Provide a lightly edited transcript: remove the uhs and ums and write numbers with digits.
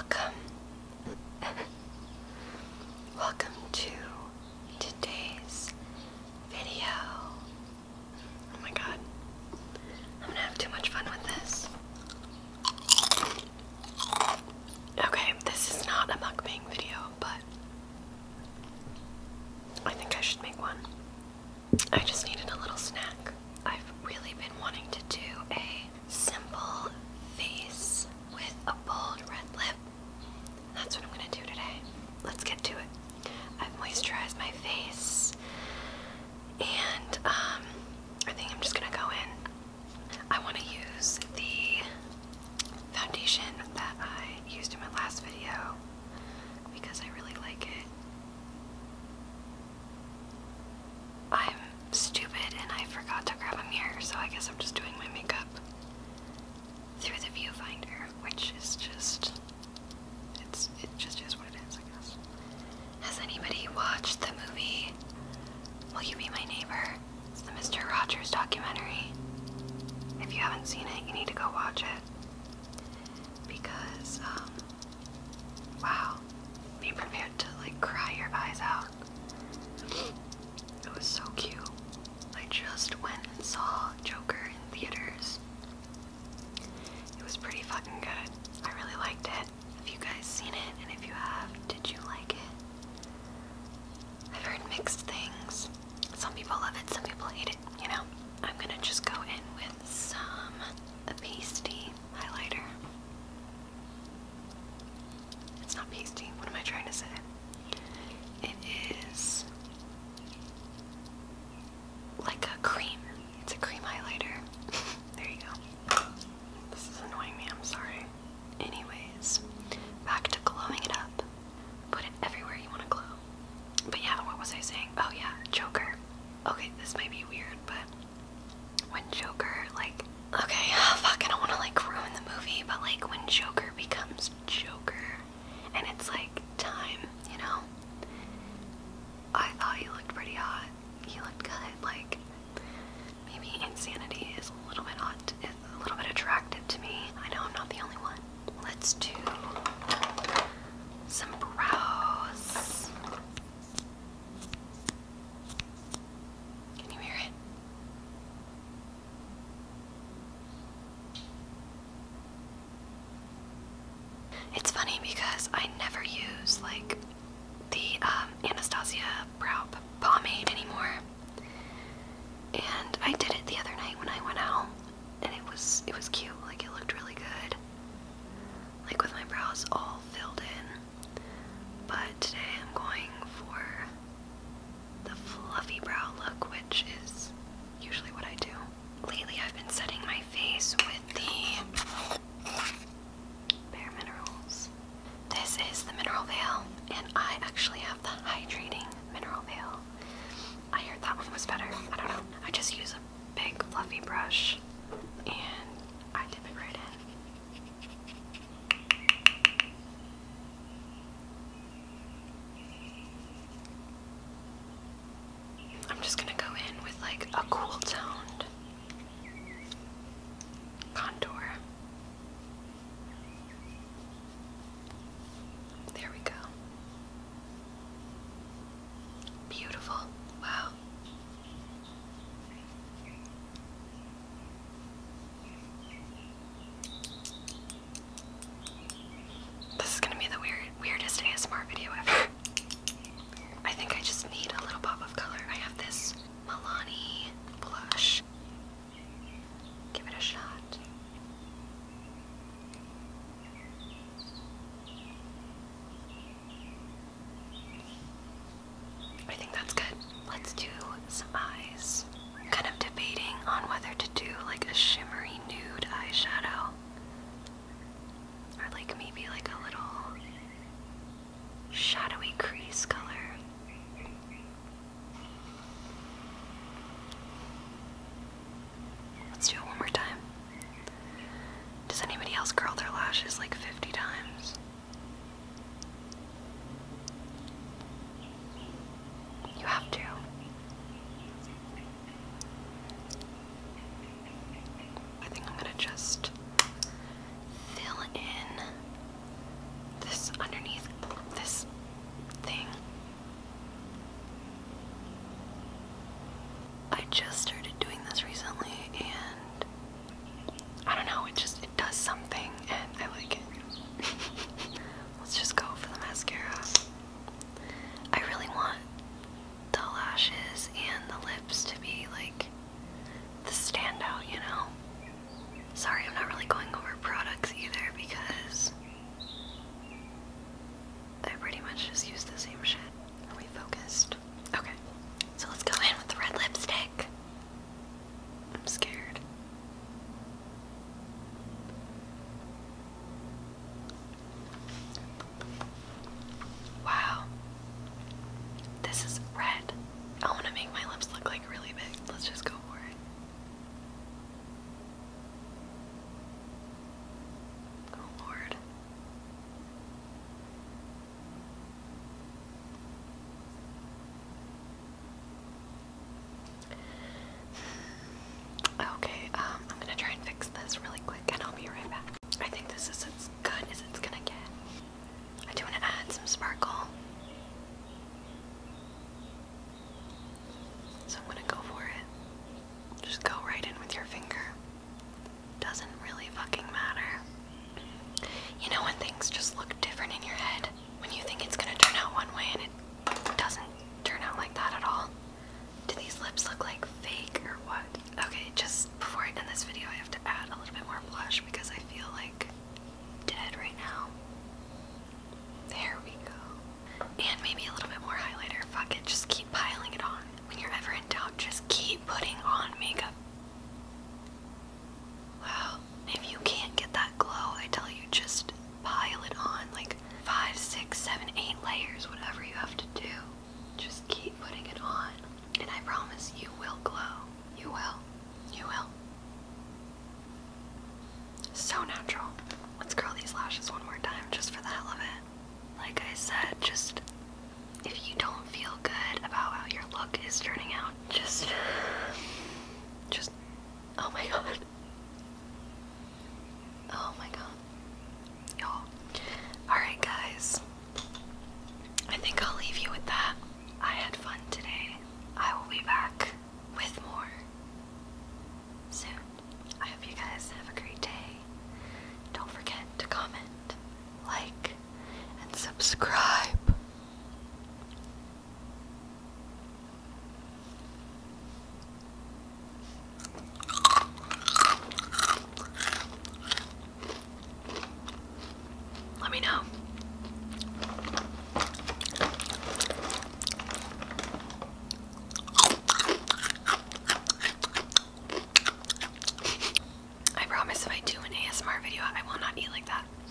Welcome. Welcome to today's video. Oh my god. I'm gonna have too much fun with this. Okay, this is not a mukbang video, but I think I should make one. I just needed a little snack. I've really been wanting to do a simple face with a bold red lip. That's what I'm gonna do today. Let's get to it. I've moisturized my face, and I think I'm just gonna go in. I want to use the foundation that I used in my last video because I really like it. I'm stupid and I forgot to grab a mirror, so I guess I'm just doing my makeup through the viewfinder, which is just, it just is what it is, I guess. Has anybody watched the movie Will You Be My Neighbor? It's the Mr. Rogers documentary. If you haven't seen it, you need to go watch it. Because, wow, be prepared to like cry your eyes out. It was so cute. I just went and saw Joker in theaters. It was pretty fucking good. I really liked it. Have you guys seen it? And if you have, did you like it? I've heard mixed things. Some people love it, some people hate it, you know? I'm gonna just go in with some pasty highlighter. It's not pasty. What am I trying to say? It is like a cream. It's a cream highlighter. There you go. This is annoying me, I'm sorry. Anyways, back to glowing it up. Put it everywhere you want to glow. But yeah, what was I saying? Oh yeah, Joker. Okay, this might be weird, but when Joker, like, okay, fuck, I don't want to like ruin the movie, but like when Joker becomes Joker, and it's like time, you know? I thought he looked pretty hot. He looked good. Like, maybe insanity is a little bit hot, is a little bit attractive to me. I know I'm not the only one. Let's do some brows. Can you hear it? It's funny because I never use like the Anastasia brow pomade anymore, and I did it the other night when I went out, and it was cute. Like, it looked really good, like with my brows all filled in. But today I'm going for the fluffy brow look, which is usually what I do. Lately I've been setting my face with the Bare Minerals. This is the Mineral Veil, and I actually have the Hydrating Mineral Veil. I heard that one was better. I don't know. I just use a big fluffy brush and I dip it right in. I'm just gonna go in with like a cool toned contour. There we go. Beautiful. Wow. This is gonna be the weirdest ASMR video ever. I think I just need a little pop of color. I have this Milani blush. Give it a shot. I think that's good. Let's do some eyes. I'm kind of debating on whether to do like a shimmery nude eyeshadow, or like maybe like a little shadowy crease color. Let's do it one more time. Does anybody else curl their lashes like 50 times? You have to. I think I'm gonna just fill in this really quick and I'll be right back. I think this is as good as it's gonna get. I do want to add some sparkle. So I'm gonna go for it. Just go right in with your finger. Doesn't really fucking matter. You know when things just look different in your head? When you think it's gonna turn out one way and it doesn't turn out like that at all? Do these lips look like fake or what? Okay, just before I end this video, I have to add a little bit more blush because I feel like dead right now. There we go. And maybe a little bit more highlighter. Fuck it, just keep piling it on. When you're ever in doubt, just keep putting on makeup. Wow. If you can't get that glow, I tell you, just pile it on like 5, 6, 7, 8 layers, whatever you have to do. Just keep putting it on. And I promise you will glow. You will. You will. So natural. Let's curl these lashes one more time just for the hell of it. Like I said, just if you don't feel good about how your look is turning out, just oh my god. Oh my god. Y'all. Alright guys. I think I'll leave you with that. I had fun today. I will be back with more soon. I hope you guys have a great day. Don't forget to comment, like, and subscribe. Let me know. I promise if I do an ASMR video, I will not eat like that.